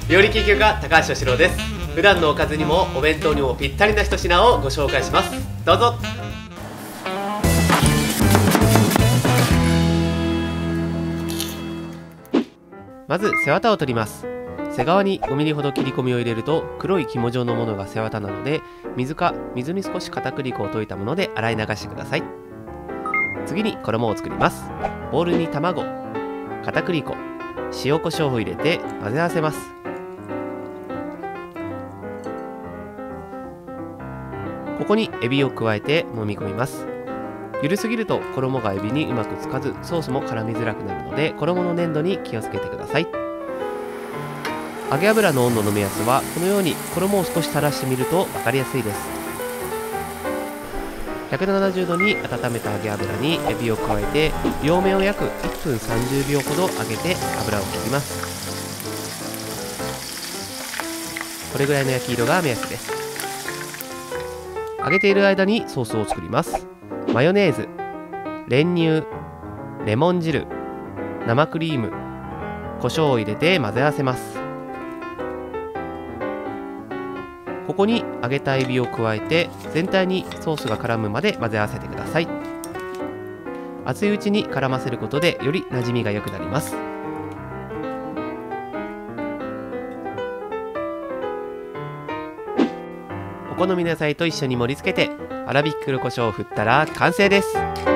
料理研究家高橋義郎です。普段のおかずにもお弁当にもぴったりな一品をご紹介します。どうぞ。まず背わたを取ります。背側に5ミリほど切り込みを入れると黒い紐状のものが背わたなので、水に少し片栗粉を溶いたもので洗い流してください。次に衣を作ります。ボウルに卵、片栗粉、塩コショウを入れて混ぜ合わせます。ここにエビを加えて揉み込みます。緩すぎると衣がエビにうまくつかずソースも絡みづらくなるので、衣の粘度に気をつけてください。揚げ油の温度の目安はこのように衣を少し垂らしてみると分かりやすいです。170度に温めた揚げ油にエビを加えて両面を約1分30秒ほど揚げて油を切ります。これぐらいの焼き色が目安です。揚げている間にソースを作ります。マヨネーズ、練乳、レモン汁、生クリーム、胡椒を入れて混ぜ合わせます。ここに揚げたエビを加えて全体にソースが絡むまで混ぜ合わせてください。熱いうちに絡ませることでより馴染みが良くなります。お好みの野菜と一緒に盛り付けて粗挽き黒胡椒を振ったら完成です。